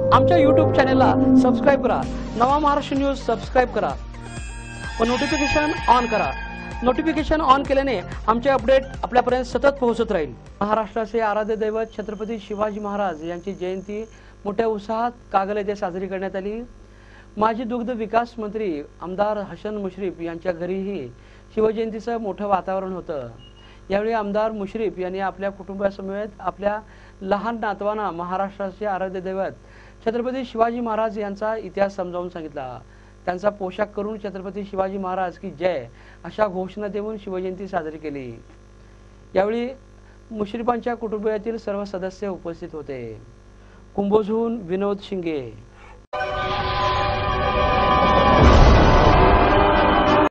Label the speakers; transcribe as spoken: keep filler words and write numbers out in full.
Speaker 1: आमच्या यूट्यूब चॅनलला सबस्क्राईब करा। नवा महाराष्ट्र न्यूज सबस्क्राईब करा व नोटिफिकेशन ऑन करा। नोटिफिकेशन ऑन केल्याने आमचे अपडेट आपल्यापर्यंत सतत पोहोचत राहील। महाराष्ट्राचे आराध्य दैवत छत्रपती शिवाजी महाराज यांची जयंती मोठ्या उत्साहात कागल येथे साजरी करण्यात आली। माजी दुग्ध विकास मंत्री आमदार हसन मुश्रीफ यांच्या घरीही शिवजयंतीचं मोठं वातावरण होतं। यावेळी आमदार मुश्रीफ यांनी आपल्या कुटुंबासमवेत आपल्या लहान नातवांना महाराष्ट्राचे आराध्य दैवत छत्रपती शिवाजी महाराज यांचा इतिहास समजावून सांगितला। त्यांचा पोशाख करून छत्रपती शिवाजी महाराज की जय अशा घोषणा देऊन शिवजयंती साजरी केली। यावेळी मुश्रीफांच्या कुटुंबातील सर्व सदस्य उपस्थित होते। कुंभोजहून विनोद शिंगे।